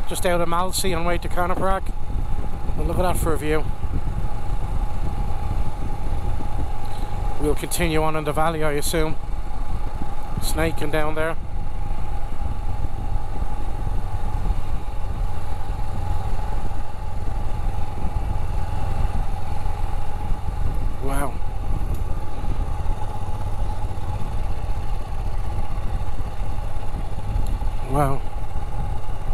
just out of Malsey on way to Karnaprayag. Well, look at that for a view. We'll continue on in the valley, I assume. Snaking down there. Wow. Wow.